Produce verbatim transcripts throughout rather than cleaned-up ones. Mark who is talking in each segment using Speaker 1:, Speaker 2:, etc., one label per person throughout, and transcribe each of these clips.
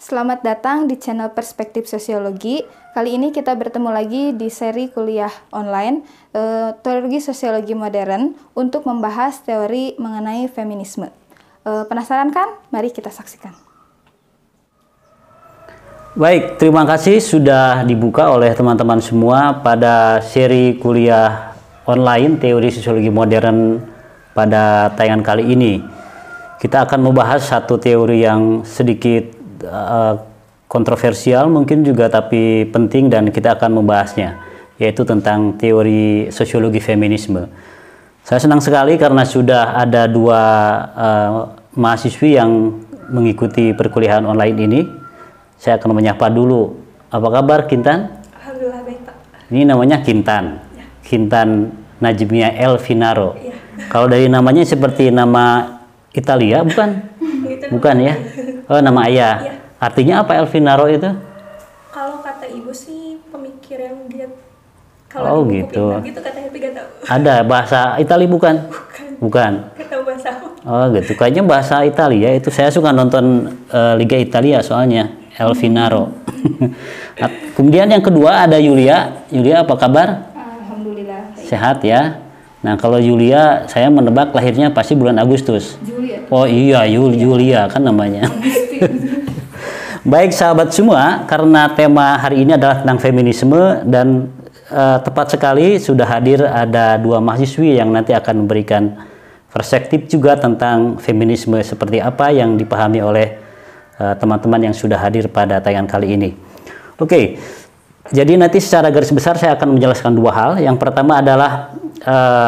Speaker 1: Selamat datang di channel Perspektif Sosiologi. Kali ini kita bertemu lagi di seri kuliah online e, Teologi Sosiologi Modern untuk membahas teori mengenai feminisme. E, penasaran kan? Mari kita saksikan.
Speaker 2: Baik, terima kasih sudah dibuka oleh teman-teman semua pada seri kuliah online Teori Sosiologi Modern pada tayangan kali ini. Kita akan membahas satu teori yang sedikit Uh, kontroversial mungkin juga, tapi penting, dan kita akan membahasnya, yaitu tentang teori sosiologi feminisme. Saya senang sekali karena sudah ada dua uh, mahasiswi yang mengikuti perkuliahan online ini. Saya akan menyapa dulu. Apa kabar, Kintan?
Speaker 3: Alhamdulillah baik, Pak.
Speaker 2: Ini namanya Kintan, ya. Kintan Najmia Elvinaro. Ya. Kalau dari namanya seperti nama Italia, bukan? Bukan ya? Oh, nama ayah. Ya. Artinya apa Elvinaro itu?
Speaker 3: Kalau kata ibu sih pemikir yang giat.
Speaker 2: Kalau oh gitu.
Speaker 3: Gitu katanya, tapi gak tahu.
Speaker 2: Ada bahasa Italia bukan?
Speaker 3: Bukan.
Speaker 2: Bukan.
Speaker 3: Gak tahu bahasa.
Speaker 2: Oh gitu. Kayaknya bahasa Italia itu, saya suka nonton uh, Liga Italia soalnya. Elvinaro. Nah, kemudian yang kedua ada Yulia. Yulia, apa kabar?
Speaker 1: Alhamdulillah.
Speaker 2: Sehat ya. Nah, kalau Yulia, saya menebak lahirnya pasti bulan Agustus.
Speaker 1: Julia.
Speaker 2: Oh iya, Yul Julia kan namanya. Baik sahabat semua, karena tema hari ini adalah tentang feminisme, dan uh, tepat sekali sudah hadir ada dua mahasiswi yang nanti akan memberikan perspektif juga tentang feminisme seperti apa yang dipahami oleh teman-teman uh, yang sudah hadir pada tayangan kali ini. Oke, okay. Jadi nanti secara garis besar saya akan menjelaskan dua hal. Yang pertama adalah uh,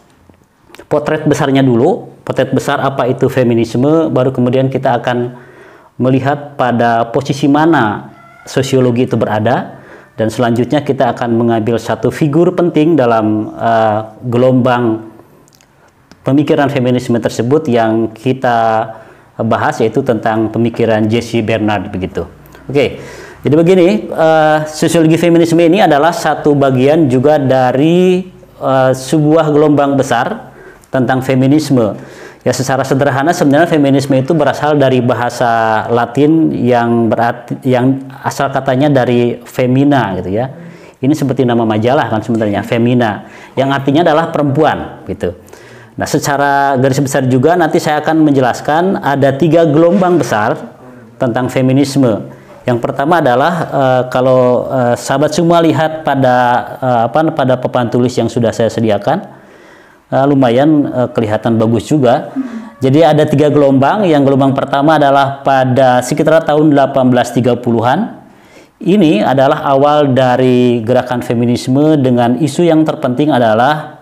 Speaker 2: potret besarnya dulu, potret besar apa itu feminisme, baru kemudian kita akan melihat pada posisi mana sosiologi itu berada, dan selanjutnya kita akan mengambil satu figur penting dalam uh, gelombang pemikiran feminisme tersebut yang kita bahas, yaitu tentang pemikiran Jessie Bernard begitu. Oke, jadi begini, uh, sosiologi feminisme ini adalah satu bagian juga dari uh, sebuah gelombang besar tentang feminisme. Ya, secara sederhana sebenarnya feminisme itu berasal dari bahasa Latin yang berarti, yang asal katanya dari femina gitu ya. Ini seperti nama majalah kan sebenarnya, femina, yang artinya adalah perempuan gitu. Nah, secara garis besar juga nanti saya akan menjelaskan ada tiga gelombang besar tentang feminisme. Yang pertama adalah uh, kalau uh, sahabat semua lihat pada uh, apa pada papan tulis yang sudah saya sediakan. Uh, lumayan uh, kelihatan bagus juga. Jadi ada tiga gelombang. Yang gelombang pertama adalah pada sekitar tahun delapan belas tiga puluhan. Ini adalah awal dari gerakan feminisme dengan isu yang terpenting adalah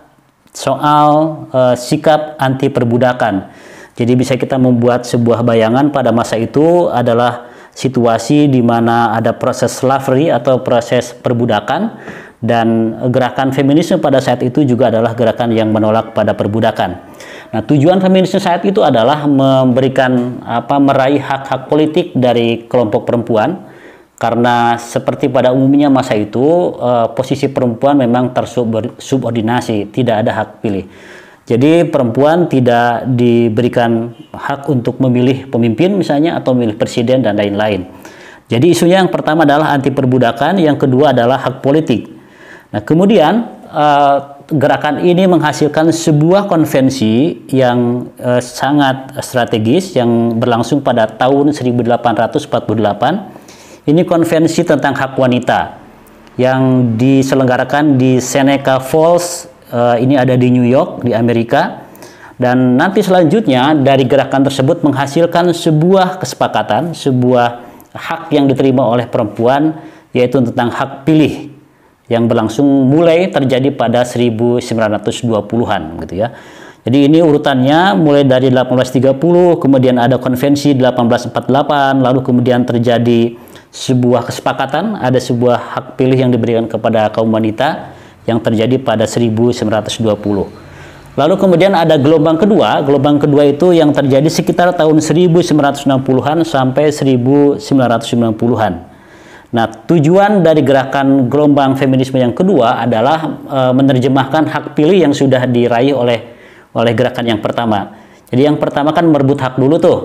Speaker 2: soal uh, sikap anti perbudakan. Jadi bisa kita membuat sebuah bayangan pada masa itu adalah situasi di mana ada proses slavery atau proses perbudakan. Dan gerakan feminisme pada saat itu juga adalah gerakan yang menolak pada perbudakan. Nah, tujuan feminisme saat itu adalah memberikan apa meraih hak-hak politik dari kelompok perempuan, karena seperti pada umumnya masa itu eh, posisi perempuan memang tersubordinasi, tidak ada hak pilih. Jadi perempuan tidak diberikan hak untuk memilih pemimpin misalnya, atau memilih presiden dan lain-lain. Jadi isunya yang pertama adalah anti perbudakan, yang kedua adalah hak politik. Nah, kemudian uh, gerakan ini menghasilkan sebuah konvensi yang uh, sangat strategis yang berlangsung pada tahun seribu delapan ratus empat puluh delapan. Ini konvensi tentang hak wanita yang diselenggarakan di Seneca Falls, uh, ini ada di New York di Amerika. Dan nanti selanjutnya dari gerakan tersebut menghasilkan sebuah kesepakatan, sebuah hak yang diterima oleh perempuan, yaitu tentang hak pilih, yang berlangsung mulai terjadi pada seribu sembilan ratus dua puluhan gitu ya. Jadi ini urutannya mulai dari delapan belas tiga puluh, kemudian ada konvensi delapan belas empat puluh delapan, lalu kemudian terjadi sebuah kesepakatan, ada sebuah hak pilih yang diberikan kepada kaum wanita yang terjadi pada seribu sembilan ratus dua puluh. Lalu kemudian ada gelombang kedua, gelombang kedua itu yang terjadi sekitar tahun seribu sembilan ratus enam puluhan sampai seribu sembilan ratus sembilan puluhan. Nah, tujuan dari gerakan gelombang feminisme yang kedua adalah e, menerjemahkan hak pilih yang sudah diraih oleh oleh gerakan yang pertama. Jadi yang pertama kan merebut hak dulu tuh.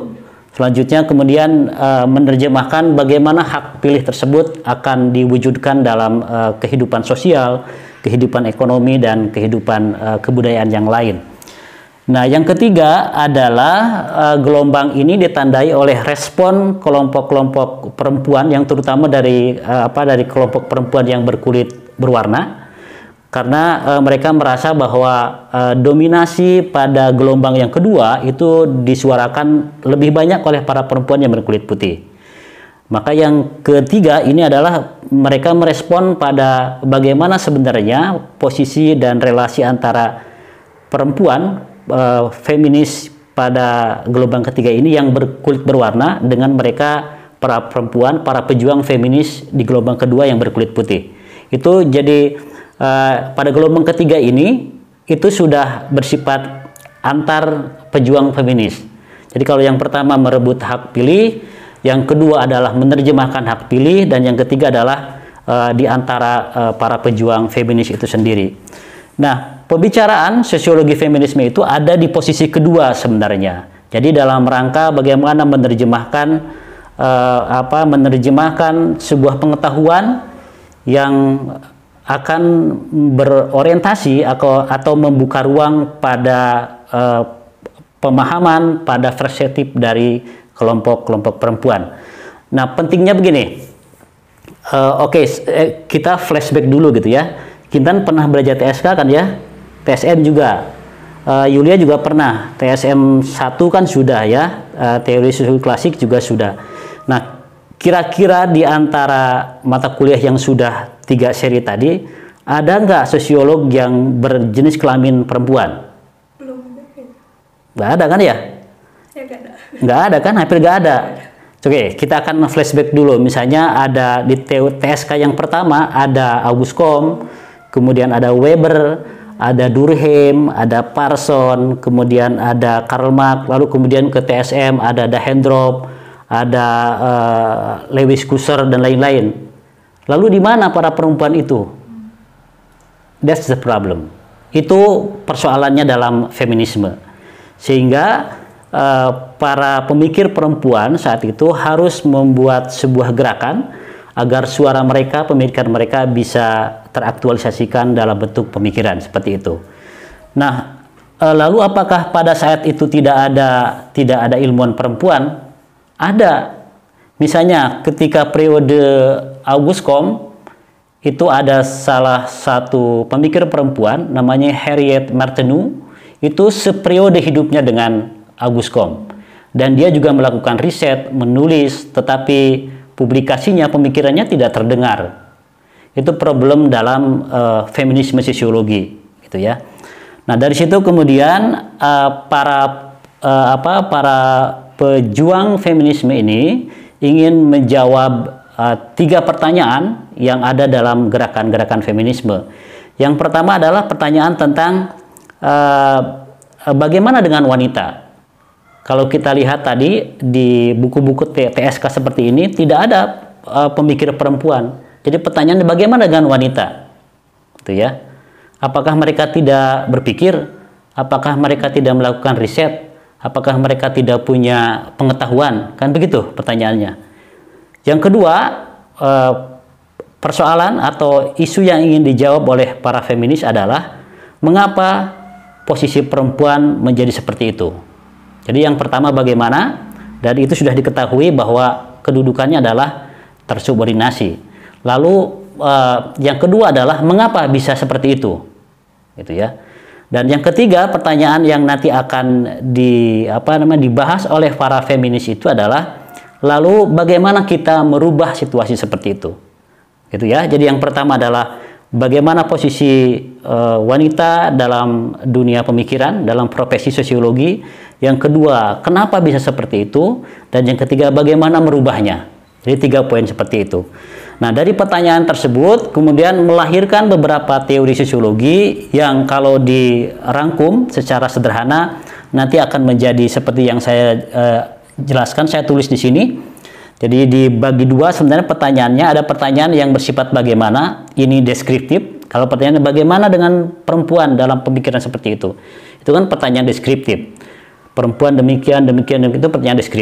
Speaker 2: Selanjutnya kemudian uh, menerjemahkan bagaimana hak pilih tersebut akan diwujudkan dalam uh, kehidupan sosial, kehidupan ekonomi, dan kehidupan uh, kebudayaan yang lain. Nah, yang ketiga adalah uh, gelombang ini ditandai oleh respon kelompok-kelompok perempuan, yang terutama dari uh, apa dari kelompok perempuan yang berkulit berwarna, karena uh, mereka merasa bahwa uh, dominasi pada gelombang yang kedua itu disuarakan lebih banyak oleh para perempuan yang berkulit putih. Maka yang ketiga ini adalah mereka merespon pada bagaimana sebenarnya posisi dan relasi antara perempuan uh, feminis pada gelombang ketiga ini yang berkulit berwarna dengan mereka para perempuan, para pejuang feminis di gelombang kedua yang berkulit putih. Itu jadi Uh, pada gelombang ketiga ini itu sudah bersifat antar pejuang feminis. Jadi kalau yang pertama merebut hak pilih, yang kedua adalah menerjemahkan hak pilih, dan yang ketiga adalah uh, di antara uh, para pejuang feminis itu sendiri. Nah, pembicaraan sosiologi feminisme itu ada di posisi kedua sebenarnya. Jadi dalam rangka bagaimana menerjemahkan uh, apa menerjemahkan sebuah pengetahuan yang akan berorientasi atau, atau membuka ruang pada uh, pemahaman, pada perspektif dari kelompok-kelompok perempuan. Nah, pentingnya begini, uh, oke okay, kita flashback dulu gitu ya. Kintan pernah belajar T S K kan ya, T S M juga, uh, Yulia juga pernah, T S M satu kan sudah ya, uh, teori sosiologi klasik juga sudah. Nah, kira-kira di antara mata kuliah yang sudah tiga seri tadi, ada nggak sosiolog yang berjenis kelamin perempuan?
Speaker 3: Belum.
Speaker 2: Nggak ada kan ya?
Speaker 3: Ya nggak ada.
Speaker 2: Nggak ada kan? Hampir nggak ada. Oke, kita akan flashback dulu. Misalnya ada di T S K yang pertama ada August Comte, kemudian ada Weber, ada Durkheim, ada Parson, kemudian ada Karl Marx, lalu kemudian ke T S M ada Dahendorf, ada uh, Lewis Kusser dan lain-lain. Lalu di mana para perempuan itu? That's the problem. Itu persoalannya dalam feminisme. Sehingga uh, para pemikir perempuan saat itu harus membuat sebuah gerakan agar suara mereka, pemikiran mereka bisa teraktualisasikan dalam bentuk pemikiran seperti itu. Nah, uh, lalu apakah pada saat itu tidak ada tidak ada ilmuwan perempuan? Ada. Misalnya ketika periode August Comte itu ada salah satu pemikir perempuan namanya Harriet Martineau, itu seperiode hidupnya dengan August Comte, dan dia juga melakukan riset, menulis, tetapi publikasinya, pemikirannya tidak terdengar. Itu problem dalam uh, feminisme sosiologi gitu ya. Nah, dari situ kemudian uh, para uh, apa para pejuang feminisme ini ingin menjawab uh, tiga pertanyaan yang ada dalam gerakan-gerakan feminisme. Yang pertama adalah pertanyaan tentang uh, bagaimana dengan wanita. Kalau kita lihat tadi di buku-buku T S K seperti ini tidak ada uh, pemikir perempuan. Jadi pertanyaannya bagaimana dengan wanita? Gitu ya. Apakah mereka tidak berpikir? Apakah mereka tidak melakukan riset? Apakah mereka tidak punya pengetahuan? Kan begitu pertanyaannya. Yang kedua, eh, persoalan atau isu yang ingin dijawab oleh para feminis adalah mengapa posisi perempuan menjadi seperti itu. Jadi yang pertama bagaimana, dan itu sudah diketahui bahwa kedudukannya adalah tersubordinasi. Lalu eh, yang kedua adalah mengapa bisa seperti itu, gitu ya. Dan yang ketiga, pertanyaan yang nanti akan di apa namanya dibahas oleh para feminis itu adalah lalu bagaimana kita merubah situasi seperti itu. Gitu ya. Jadi yang pertama adalah bagaimana posisi uh, wanita dalam dunia pemikiran, dalam profesi sosiologi. Yang kedua, kenapa bisa seperti itu? Dan yang ketiga, bagaimana merubahnya. Jadi tiga poin seperti itu. Nah, dari pertanyaan tersebut kemudian melahirkan beberapa teori sosiologi yang kalau dirangkum secara sederhana nanti akan menjadi seperti yang saya eh, jelaskan, saya tulis di sini. Jadi dibagi dua sebenarnya pertanyaannya, ada pertanyaan yang bersifat bagaimana, ini deskriptif. Kalau pertanyaannya bagaimana dengan perempuan dalam pemikiran seperti itu, itu kan pertanyaan deskriptif. Perempuan demikian, demikian, demikian, itu pertanyaan deskriptif.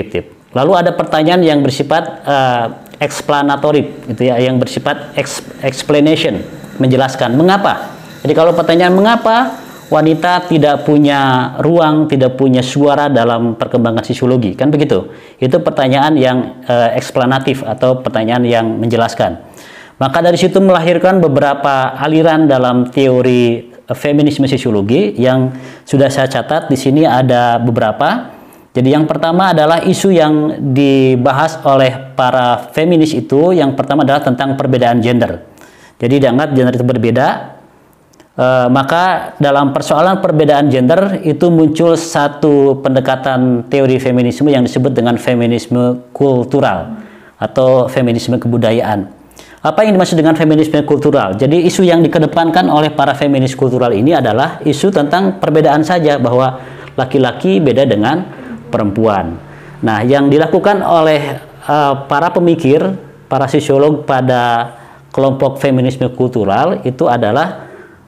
Speaker 2: Lalu ada pertanyaan yang bersifat uh, explanatory, gitu ya, yang bersifat ex explanation, menjelaskan mengapa. Jadi kalau pertanyaan mengapa wanita tidak punya ruang, tidak punya suara dalam perkembangan sisiologi, kan begitu? Itu pertanyaan yang uh, eksplanatif atau pertanyaan yang menjelaskan. Maka dari situ melahirkan beberapa aliran dalam teori uh, feminisme sisiologi yang sudah saya catat di sini ada beberapa. Jadi yang pertama adalah isu yang dibahas oleh para feminis itu, yang pertama adalah tentang perbedaan gender. Jadi dianggap gender itu berbeda. Uh, maka dalam persoalan perbedaan gender itu muncul satu pendekatan teori feminisme yang disebut dengan feminisme kultural atau feminisme kebudayaan. Apa yang dimaksud dengan feminisme kultural? Jadi isu yang dikedepankan oleh para feminis kultural ini adalah isu tentang perbedaan saja, bahwa laki-laki beda dengan perempuan. Nah, yang dilakukan oleh uh, para pemikir, para sosiolog pada kelompok feminisme kultural itu adalah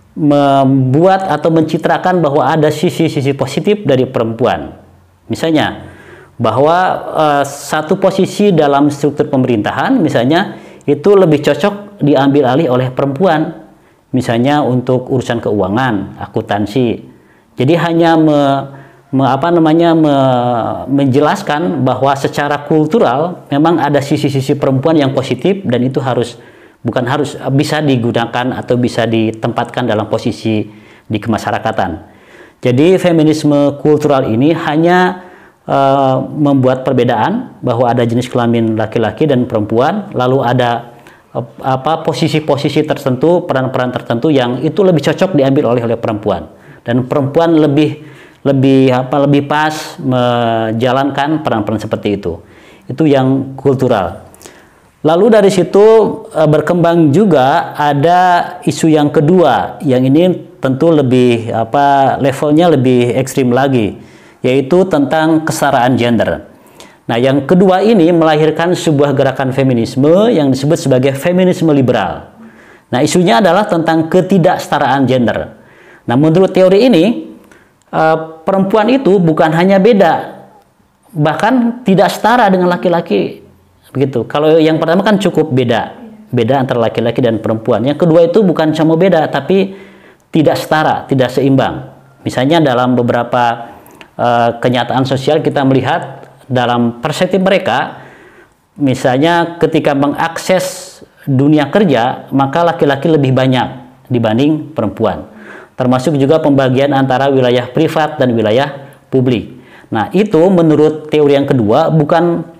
Speaker 2: membuat atau mencitrakan bahwa ada sisi-sisi positif dari perempuan. Misalnya, bahwa uh, satu posisi dalam struktur pemerintahan, misalnya, itu lebih cocok diambil alih oleh perempuan. Misalnya untuk urusan keuangan, akuntansi. Jadi hanya me, me, apa namanya, me, menjelaskan bahwa secara kultural memang ada sisi-sisi perempuan yang positif, dan itu harus bukan harus bisa digunakan atau bisa ditempatkan dalam posisi di kemasyarakatan. Jadi feminisme kultural ini hanya uh, membuat perbedaan bahwa ada jenis kelamin laki-laki dan perempuan, lalu ada uh, apa posisi-posisi tertentu, peran-peran tertentu yang itu lebih cocok diambil oleh oleh perempuan, dan perempuan lebih lebih apa lebih pas menjalankan peran-peran seperti itu. Itu yang kultural. Lalu dari situ e, berkembang juga ada isu yang kedua, yang ini tentu lebih apa levelnya lebih ekstrim lagi, yaitu tentang kesetaraan gender. Nah, yang kedua ini melahirkan sebuah gerakan feminisme yang disebut sebagai feminisme liberal. Nah, isunya adalah tentang ketidaksetaraan gender. Nah, menurut teori ini e, perempuan itu bukan hanya beda, bahkan tidak setara dengan laki-laki. Begitu. Kalau yang pertama kan cukup beda, beda antara laki-laki dan perempuan. Yang kedua itu bukan cuma beda, tapi tidak setara, tidak seimbang. Misalnya dalam beberapa uh, kenyataan sosial kita melihat dalam persepsi mereka, misalnya ketika mengakses dunia kerja, maka laki-laki lebih banyak dibanding perempuan. Termasuk juga pembagian antara wilayah privat dan wilayah publik. Nah, itu menurut teori yang kedua bukan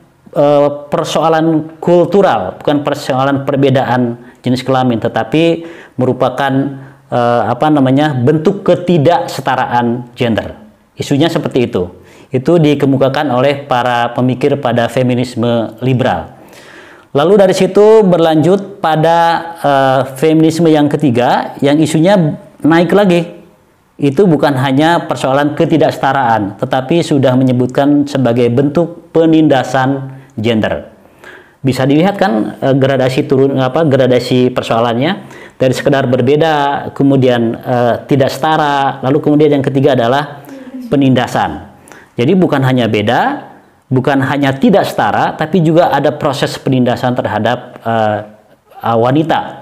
Speaker 2: persoalan kultural, bukan persoalan perbedaan jenis kelamin, tetapi merupakan eh, apa namanya bentuk ketidaksetaraan gender. Isunya seperti itu. Itu dikemukakan oleh para pemikir pada feminisme liberal. Lalu dari situ berlanjut pada eh, feminisme yang ketiga, yang isunya naik lagi. Itu bukan hanya persoalan ketidaksetaraan, tetapi sudah menyebutkan sebagai bentuk penindasan gender. Bisa dilihat kan eh, gradasi turun apa gradasi persoalannya, dari sekedar berbeda, kemudian eh, tidak setara, lalu kemudian yang ketiga adalah penindasan. Jadi bukan hanya beda, bukan hanya tidak setara, tapi juga ada proses penindasan terhadap eh, wanita.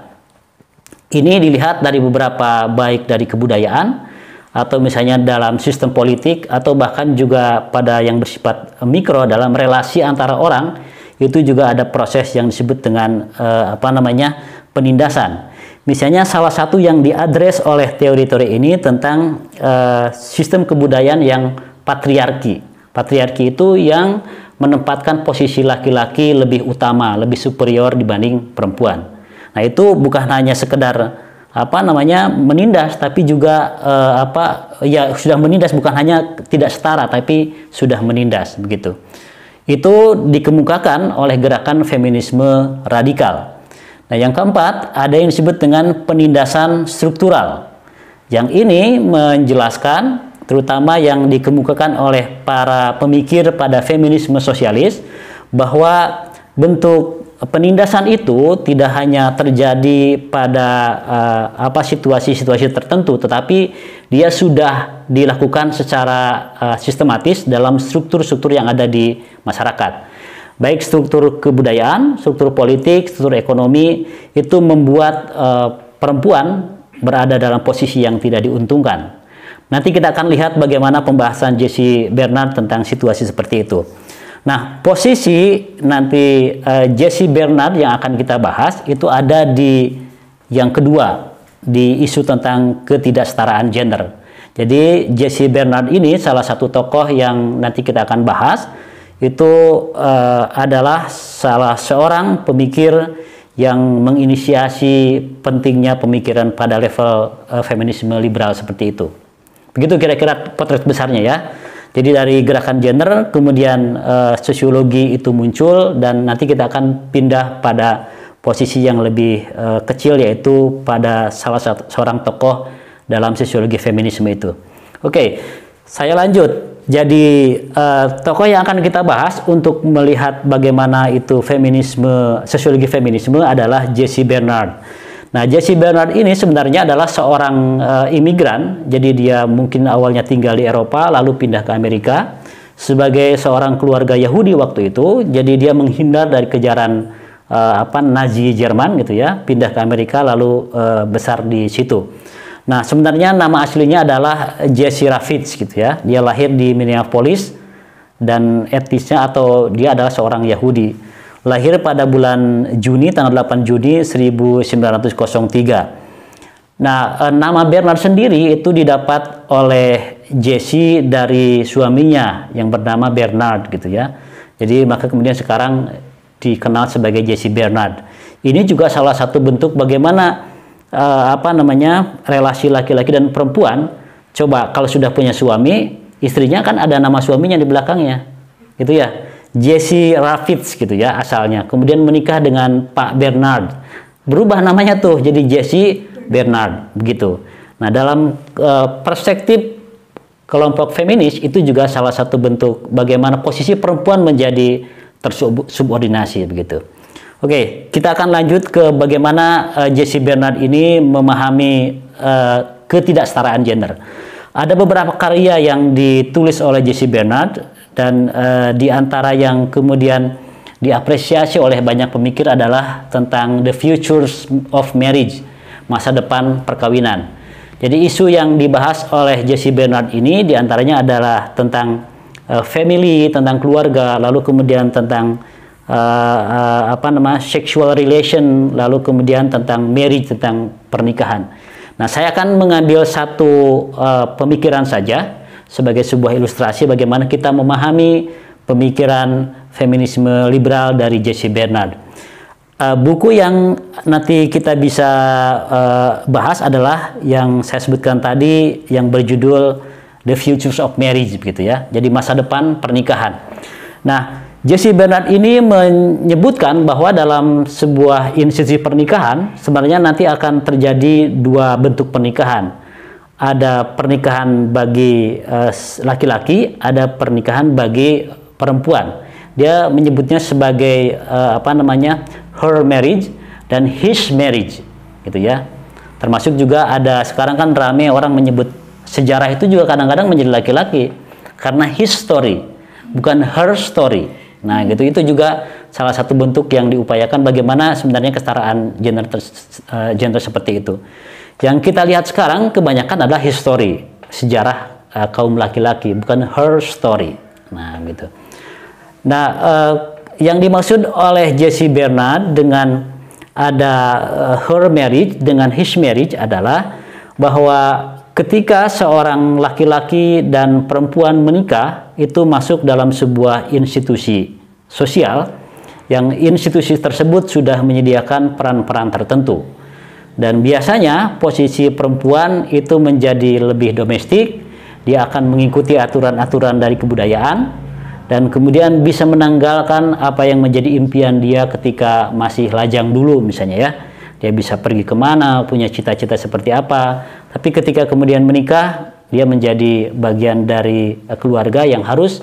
Speaker 2: Ini dilihat dari beberapa, baik dari kebudayaan atau misalnya dalam sistem politik, atau bahkan juga pada yang bersifat mikro dalam relasi antara orang, itu juga ada proses yang disebut dengan eh, apa namanya penindasan. Misalnya salah satu yang diadres oleh teori-teori ini tentang eh, sistem kebudayaan yang patriarki. Patriarki itu yang menempatkan posisi laki-laki lebih utama, lebih superior dibanding perempuan. Nah, itu bukan hanya sekedar apa namanya menindas, tapi juga eh, apa ya sudah menindas, bukan hanya tidak setara tapi sudah menindas, begitu. Itu dikemukakan oleh gerakan feminisme radikal. Nah, yang keempat ada yang disebut dengan penindasan struktural. Yang ini menjelaskan terutama yang dikemukakan oleh para pemikir pada feminisme sosialis, bahwa bentuk penindasan itu tidak hanya terjadi pada uh, apa situasi-situasi tertentu, tetapi dia sudah dilakukan secara uh, sistematis dalam struktur-struktur yang ada di masyarakat. baik struktur kebudayaan, struktur politik, struktur ekonomi, itu membuat uh, perempuan berada dalam posisi yang tidak diuntungkan. Nanti kita akan lihat bagaimana pembahasan Jessie Bernard tentang situasi seperti itu. Nah, posisi nanti uh, Jessie Bernard yang akan kita bahas itu ada di yang kedua, di isu tentang ketidaksetaraan gender. Jadi Jessie Bernard ini salah satu tokoh yang nanti kita akan bahas, itu uh, adalah salah seorang pemikir yang menginisiasi pentingnya pemikiran pada level uh, feminisme liberal seperti itu. Begitu kira-kira potret besarnya ya. Jadi dari gerakan gender, kemudian uh, sosiologi itu muncul, dan nanti kita akan pindah pada posisi yang lebih uh, kecil, yaitu pada salah satu seorang tokoh dalam sosiologi feminisme itu. Oke, saya lanjut. Jadi uh, tokoh yang akan kita bahas untuk melihat bagaimana itu feminisme, sosiologi feminisme adalah Jessie Bernard. Nah, Jessie Bernard ini sebenarnya adalah seorang uh, imigran. Jadi dia mungkin awalnya tinggal di Eropa lalu pindah ke Amerika sebagai seorang keluarga Yahudi waktu itu. Jadi dia menghindar dari kejaran uh, apa Nazi Jerman gitu ya, pindah ke Amerika lalu uh, besar di situ. Nah, sebenarnya nama aslinya adalah Jessie Ravitch gitu ya. Dia lahir di Minneapolis dan etnisnya atau dia adalah seorang Yahudi. Lahir pada bulan Juni, tanggal delapan Juni seribu sembilan ratus tiga. Nah, nama Bernard sendiri itu didapat oleh Jessie dari suaminya yang bernama Bernard gitu ya. Jadi maka kemudian sekarang dikenal sebagai Jessie Bernard. Ini juga salah satu bentuk bagaimana Uh, apa namanya relasi laki-laki dan perempuan. Coba kalau sudah punya suami, istrinya kan ada nama suaminya di belakangnya, gitu ya. Jessie Ravitch gitu ya asalnya. Kemudian menikah dengan Pak Bernard, berubah namanya tuh jadi Jessie Bernard begitu. Nah, dalam uh, perspektif kelompok feminis itu juga salah satu bentuk bagaimana posisi perempuan menjadi tersubordinasi begitu. Oke, kita akan lanjut ke bagaimana uh, Jessie Bernard ini memahami uh, ketidaksetaraan gender. Ada beberapa karya yang ditulis oleh Jessie Bernard, dan uh, di antara yang kemudian diapresiasi oleh banyak pemikir adalah tentang the futures of marriage, masa depan perkawinan. Jadi isu yang dibahas oleh Jessie Bernard ini diantaranya adalah tentang uh, family, tentang keluarga, lalu kemudian tentang Uh, uh, apa nama sexual relation, lalu kemudian tentang marriage, tentang pernikahan. Nah, saya akan mengambil satu uh, pemikiran saja sebagai sebuah ilustrasi bagaimana kita memahami pemikiran feminisme liberal dari Jessie Bernard. Uh, buku yang nanti kita bisa uh, bahas adalah yang saya sebutkan tadi, yang berjudul The Futures of Marriage, begitu ya. Jadi masa depan pernikahan. Nah, Jessie Bernard ini menyebutkan bahwa dalam sebuah institusi pernikahan sebenarnya nanti akan terjadi dua bentuk pernikahan. Ada pernikahan bagi laki-laki, uh, ada pernikahan bagi perempuan. Dia menyebutnya sebagai uh, apa namanya her marriage dan his marriage, gitu ya. Termasuk juga ada sekarang kan rame orang menyebut sejarah itu juga kadang-kadang menjadi laki-laki karena his story, bukan her story. Nah, gitu, itu juga salah satu bentuk yang diupayakan bagaimana sebenarnya kesetaraan gender uh, gender seperti itu. Yang kita lihat sekarang kebanyakan adalah history, sejarah uh, kaum laki-laki, bukan her story. Nah, gitu. Nah, uh, yang dimaksud oleh Jessie Bernard dengan ada uh, her marriage dengan his marriage adalah bahwa ketika seorang laki-laki dan perempuan menikah, itu masuk dalam sebuah institusi sosial, yang institusi tersebut sudah menyediakan peran-peran tertentu. Dan biasanya posisi perempuan itu menjadi lebih domestik, dia akan mengikuti aturan-aturan dari kebudayaan, dan kemudian bisa menanggalkan apa yang menjadi impian dia ketika masih lajang dulu misalnya ya. Dia bisa pergi kemana, punya cita-cita seperti apa, tapi ketika kemudian menikah, dia menjadi bagian dari keluarga yang harus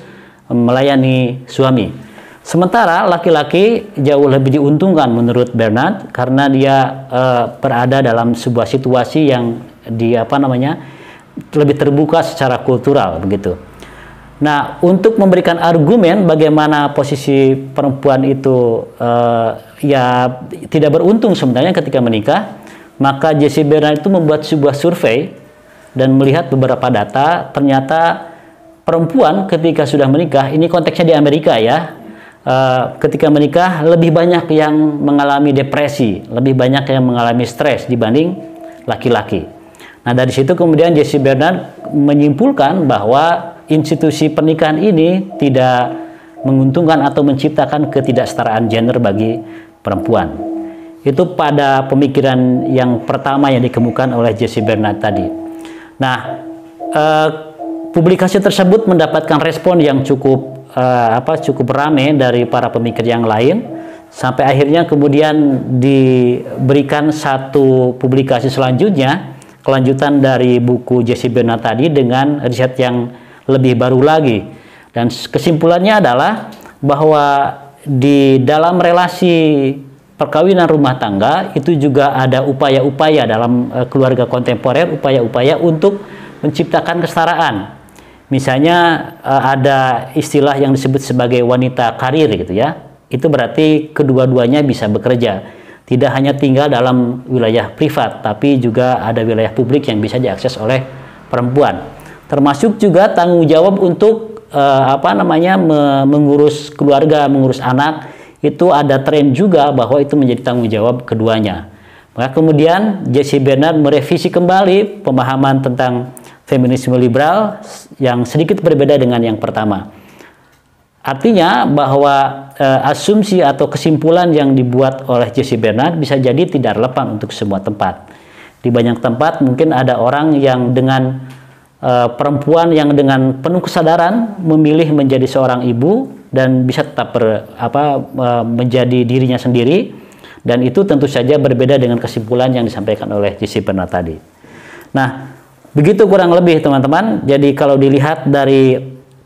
Speaker 2: melayani suami. Sementara laki-laki jauh lebih diuntungkan menurut Bernard karena dia uh, berada dalam sebuah situasi yang dia apa namanya lebih terbuka secara kultural begitu. Nah, untuk memberikan argumen bagaimana posisi perempuan itu uh, ya tidak beruntung sebenarnya ketika menikah, maka Jesse Bernard itu membuat sebuah survei dan melihat beberapa data. Ternyata perempuan ketika sudah menikah, ini konteksnya di Amerika ya, uh, ketika menikah lebih banyak yang mengalami depresi, lebih banyak yang mengalami stres dibanding laki-laki. Nah, dari situ kemudian Jesse Bernard menyimpulkan bahwa institusi pernikahan ini tidak menguntungkan atau menciptakan ketidaksetaraan gender bagi perempuan. Itu pada pemikiran yang pertama yang dikemukakan oleh Jesse Bernard tadi. Nah, eh, publikasi tersebut mendapatkan respon yang cukup eh, apa cukup ramai dari para pemikir yang lain, sampai akhirnya kemudian diberikan satu publikasi selanjutnya, kelanjutan dari buku Jesse Bernard tadi dengan riset yang lebih baru lagi, dan kesimpulannya adalah bahwa di dalam relasi perkawinan rumah tangga itu juga ada upaya-upaya dalam uh, keluarga kontemporer, upaya-upaya untuk menciptakan kesetaraan. Misalnya uh, ada istilah yang disebut sebagai wanita karir gitu ya. Itu berarti kedua-duanya bisa bekerja, tidak hanya tinggal dalam wilayah privat, tapi juga ada wilayah publik yang bisa diakses oleh perempuan. Termasuk juga tanggung jawab untuk uh, apa namanya me mengurus keluarga, mengurus anak, itu ada tren juga bahwa itu menjadi tanggung jawab keduanya. Maka kemudian Jesse Bernard merevisi kembali pemahaman tentang feminisme liberal yang sedikit berbeda dengan yang pertama. Artinya bahwa uh, asumsi atau kesimpulan yang dibuat oleh Jesse Bernard bisa jadi tidak relevan untuk semua tempat. Di banyak tempat mungkin ada orang yang dengan Uh, perempuan yang dengan penuh kesadaran memilih menjadi seorang ibu dan bisa tetap ber, apa, uh, menjadi dirinya sendiri, dan itu tentu saja berbeda dengan kesimpulan yang disampaikan oleh Jesse Bernard tadi. Nah, begitu kurang lebih teman-teman. Jadi kalau dilihat dari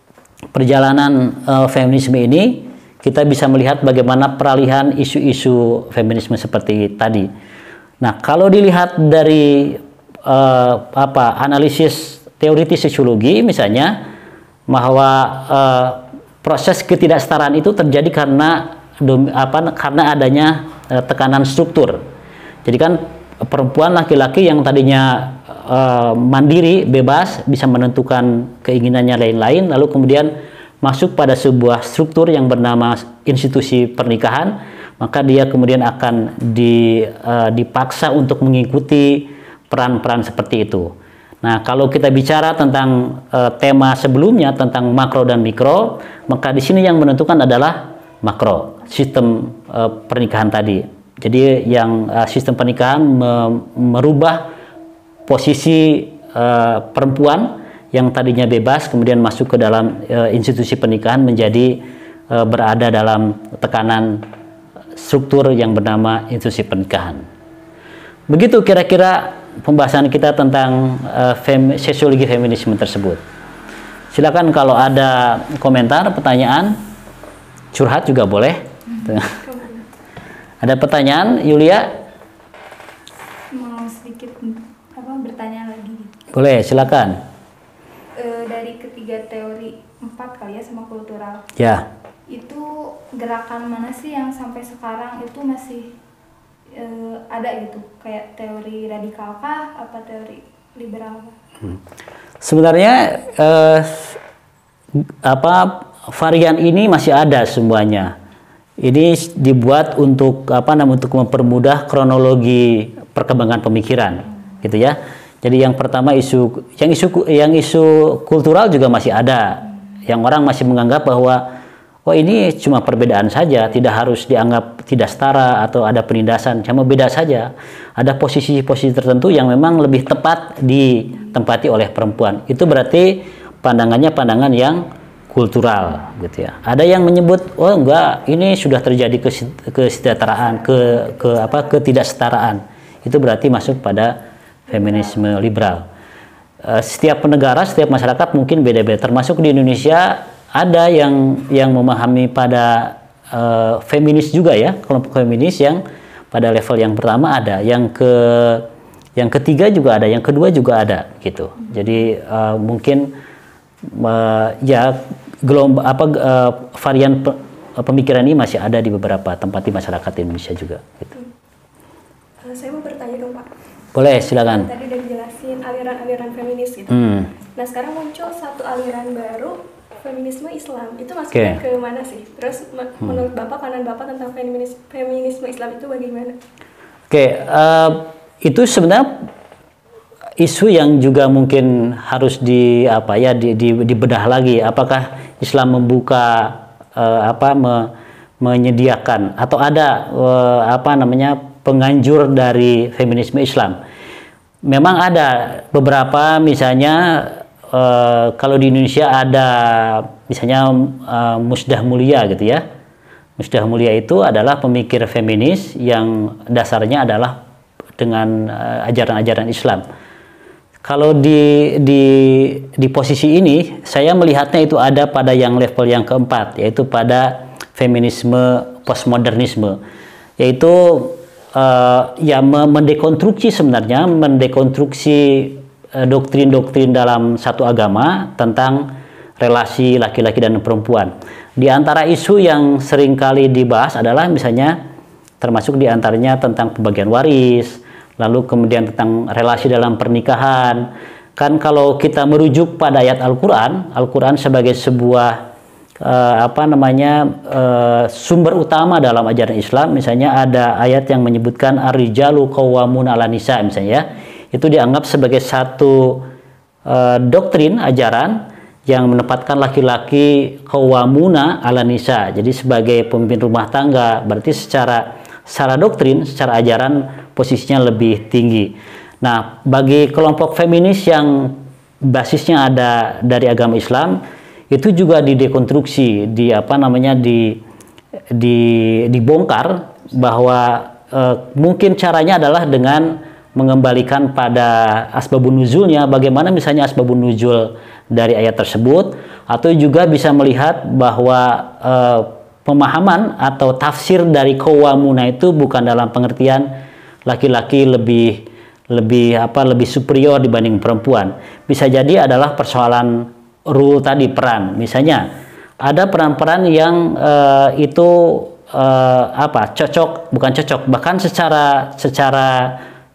Speaker 2: perjalanan uh, feminisme ini, kita bisa melihat bagaimana peralihan isu-isu feminisme seperti tadi. Nah, kalau dilihat dari uh, apa analisis teoritis sosiologi misalnya, bahwa uh, proses ketidaksetaraan itu terjadi karena apa karena adanya uh, tekanan struktur. Jadi kan perempuan laki-laki yang tadinya uh, mandiri, bebas, bisa menentukan keinginannya lain-lain, lalu kemudian masuk pada sebuah struktur yang bernama institusi pernikahan, maka dia kemudian akan di, uh, dipaksa untuk mengikuti peran-peran seperti itu. Nah, kalau kita bicara tentang uh, tema sebelumnya tentang makro dan mikro, maka di sini yang menentukan adalah makro, sistem uh, pernikahan tadi. Jadi yang uh, sistem pernikahan me merubah posisi uh, perempuan yang tadinya bebas kemudian masuk ke dalam uh, institusi pernikahan menjadi uh, berada dalam tekanan struktur yang bernama institusi pernikahan. Begitu kira-kira pembahasan kita tentang uh, fem sosiologi feminisme tersebut. Silakan kalau ada komentar, pertanyaan, curhat juga boleh. Hmm. Ada pertanyaan, Yulia?
Speaker 1: Mau sedikit apa bertanya lagi?
Speaker 2: Boleh, silakan.
Speaker 1: E, dari ketiga teori empat kali ya sama kultural.
Speaker 2: Ya.
Speaker 1: Itu gerakan mana sih yang sampai sekarang itu masih Uh, ada gitu, kayak teori radikal kah apa teori liberal kah? Hmm.
Speaker 2: Sebenarnya uh, apa varian ini masih ada semuanya. Ini dibuat untuk apa namanya untuk mempermudah kronologi perkembangan pemikiran, hmm. gitu ya. Jadi yang pertama isu yang isu yang isu kultural juga masih ada, hmm. yang orang masih menganggap bahwa oh ini cuma perbedaan saja, tidak harus dianggap tidak setara atau ada penindasan, cuma beda saja. Ada posisi-posisi tertentu yang memang lebih tepat ditempati oleh perempuan. Itu berarti pandangannya pandangan yang kultural, gitu ya. Ada yang menyebut, oh enggak, ini sudah terjadi kesejahteraan, ke ke apa ketidaksetaraan. Itu berarti masuk pada feminisme liberal. Setiap negara, setiap masyarakat mungkin beda-beda. Termasuk di Indonesia ada yang yang memahami pada uh, feminis juga ya, kelompok feminis yang pada level yang pertama ada, yang ke yang ketiga juga ada, yang kedua juga ada gitu. Jadi uh, mungkin uh, ya gelombang apa uh, varian pe, uh, pemikiran ini masih ada di beberapa tempat di masyarakat Indonesia juga. Gitu.
Speaker 3: Uh, saya mau bertanya dong Pak.
Speaker 2: Boleh, silakan.
Speaker 3: Tadi udah dijelasin aliran-aliran feminis gitu.
Speaker 2: Hmm.
Speaker 3: Nah sekarang muncul satu aliran baru, feminisme Islam. Itu maksudnya
Speaker 2: Okay.
Speaker 3: ke mana sih? Terus hmm. menurut Bapak, pandangan Bapak tentang feminis, feminisme Islam itu bagaimana?
Speaker 2: Oke, okay, uh, itu sebenarnya isu yang juga mungkin harus di apa ya di, di, dibedah lagi. Apakah Islam membuka uh, apa me, menyediakan atau ada uh, apa namanya penganjur dari feminisme Islam? Memang ada beberapa, misalnya uh, kalau di Indonesia ada misalnya uh, Musdah Mulia gitu ya. Musdah Mulia itu adalah pemikir feminis yang dasarnya adalah dengan uh, ajaran-ajaran Islam. Kalau di, di di posisi ini, saya melihatnya itu ada pada yang level yang keempat, yaitu pada feminisme postmodernisme, yaitu uh, ya mendekonstruksi sebenarnya mendekonstruksi uh, doktrin-doktrin dalam satu agama tentang relasi laki-laki dan perempuan. Di antara isu yang sering kali dibahas adalah misalnya termasuk di antaranya tentang pembagian waris, lalu kemudian tentang relasi dalam pernikahan. Kan kalau kita merujuk pada ayat Al-Quran, Al-Quran sebagai sebuah uh, apa namanya uh, sumber utama dalam ajaran Islam, misalnya ada ayat yang menyebutkan ar-rijalu qawwamuna 'alan nisa misalnya ya. Itu dianggap sebagai satu uh, doktrin ajaran yang menempatkan laki-laki qawwamuna 'alan nisa. Jadi sebagai pemimpin rumah tangga, berarti secara secara doktrin, secara ajaran posisinya lebih tinggi. Nah, bagi kelompok feminis yang basisnya ada dari agama Islam, itu juga didekonstruksi, di apa namanya di di dibongkar bahwa e, mungkin caranya adalah dengan mengembalikan pada asbabun nuzulnya, bagaimana misalnya asbabun nuzul dari ayat tersebut, atau juga bisa melihat bahwa e, pemahaman atau tafsir dari qawwamuna itu bukan dalam pengertian laki-laki lebih lebih apa lebih superior dibanding perempuan. Bisa jadi adalah persoalan rule tadi, peran. Misalnya ada peran-peran yang uh, itu uh, apa cocok, bukan cocok, bahkan secara secara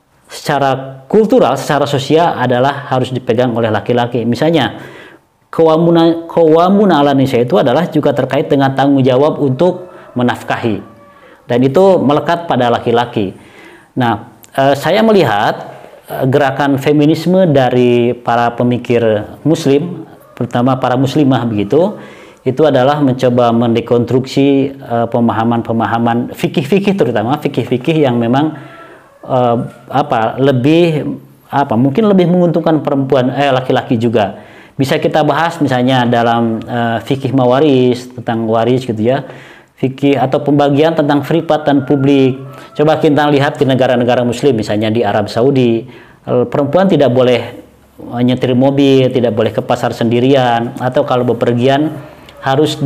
Speaker 2: secara kultural, secara sosial adalah harus dipegang oleh laki-laki. Misalnya qawwamuna qawwamuna 'alan nisa itu adalah juga terkait dengan tanggung jawab untuk menafkahi, dan itu melekat pada laki-laki. Nah, eh, saya melihat eh, gerakan feminisme dari para pemikir Muslim, terutama para Muslimah begitu, itu adalah mencoba mendekonstruksi eh, pemahaman-pemahaman fikih-fikih, terutama fikih-fikih yang memang eh, apa lebih apa mungkin lebih menguntungkan perempuan, eh laki-laki juga. Bisa kita bahas misalnya dalam uh, fikih mawaris, tentang waris gitu ya, fikih atau pembagian tentang privat dan publik. Coba kita lihat di negara-negara muslim, misalnya di Arab Saudi, perempuan tidak boleh nyetir mobil, tidak boleh ke pasar sendirian, atau kalau bepergian harus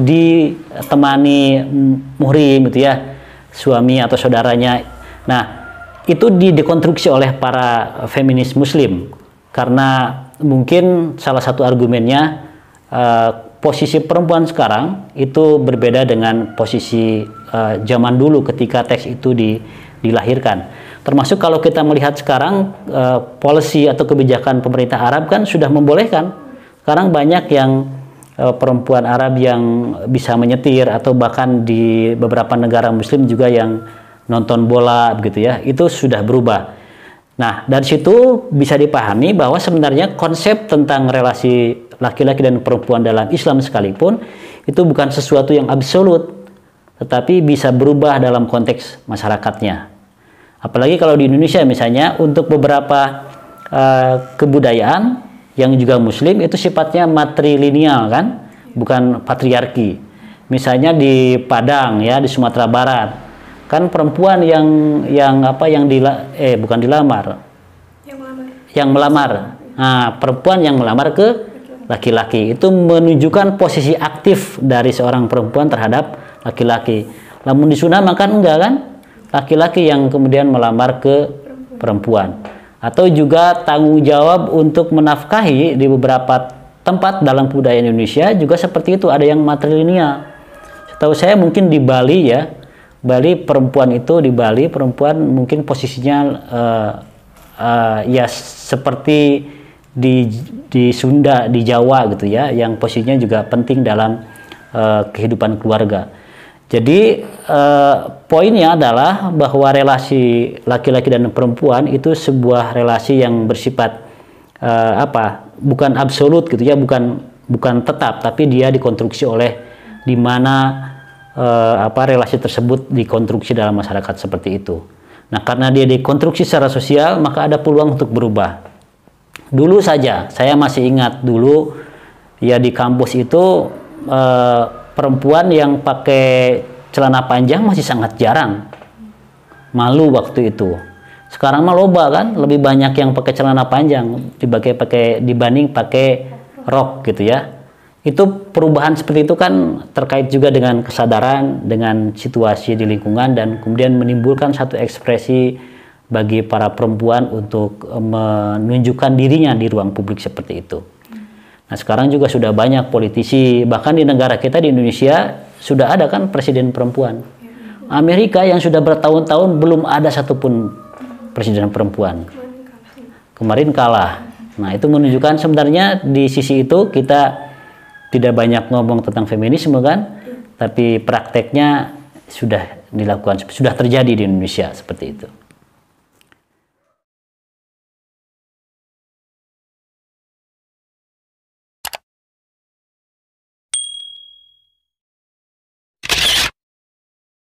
Speaker 2: ditemani muhrim gitu ya, suami atau saudaranya. Nah, itu didekonstruksi oleh para feminis muslim, karena mungkin salah satu argumennya uh, posisi perempuan sekarang itu berbeda dengan posisi uh, zaman dulu ketika teks itu di, dilahirkan. Termasuk kalau kita melihat sekarang uh, policy atau kebijakan pemerintah Arab kan sudah membolehkan. Sekarang banyak yang uh, perempuan Arab yang bisa menyetir, atau bahkan di beberapa negara muslim juga yang nonton bola begitu ya. Itu sudah berubah. Nah, dari situ bisa dipahami bahwa sebenarnya konsep tentang relasi laki-laki dan perempuan dalam Islam sekalipun itu bukan sesuatu yang absolut, tetapi bisa berubah dalam konteks masyarakatnya. Apalagi kalau di Indonesia misalnya, untuk beberapa uh, kebudayaan yang juga Muslim itu sifatnya matrilineal kan, bukan patriarki. Misalnya di Padang ya, di Sumatera Barat, kan perempuan yang yang apa yang dila, eh bukan dilamar,
Speaker 3: yang melamar,
Speaker 2: yang melamar. Nah, perempuan yang melamar ke laki-laki itu menunjukkan posisi aktif dari seorang perempuan terhadap laki-laki. Namun di Sunda makan enggak kan, laki-laki yang kemudian melamar ke perempuan. Atau juga tanggung jawab untuk menafkahi di beberapa tempat dalam budaya Indonesia juga seperti itu, ada yang matrilineal. Setahu saya mungkin di Bali ya, Bali perempuan itu di Bali perempuan mungkin posisinya uh, uh, ya seperti di di Sunda, di Jawa gitu ya, yang posisinya juga penting dalam uh, kehidupan keluarga. Jadi uh, poinnya adalah bahwa relasi laki-laki dan perempuan itu sebuah relasi yang bersifat uh, apa? Bukan absolut gitu ya, bukan bukan tetap, tapi dia dikonstruksi oleh di mana uh, apa relasi tersebut dikonstruksi dalam masyarakat seperti itu. Nah, karena dia dikonstruksi secara sosial, maka ada peluang untuk berubah. Dulu saja, saya masih ingat dulu ya di kampus itu uh, perempuan yang pakai celana panjang masih sangat jarang, malu waktu itu. Sekarang mah loba kan, lebih banyak yang pakai celana panjang dipakai pakai dibanding pakai rok gitu ya. Itu perubahan seperti itu kan terkait juga dengan kesadaran, dengan situasi di lingkungan, dan kemudian menimbulkan satu ekspresi bagi para perempuan untuk menunjukkan dirinya di ruang publik seperti itu. Nah, sekarang juga sudah banyak politisi, bahkan di negara kita di Indonesia sudah ada kan presiden perempuan. Amerika yang sudah bertahun-tahun belum ada satupun presiden perempuan. Kemarin kalah. Nah, itu menunjukkan sebenarnya di sisi itu kita tidak banyak ngomong tentang feminisme kan, tapi prakteknya sudah dilakukan, sudah terjadi di Indonesia seperti itu.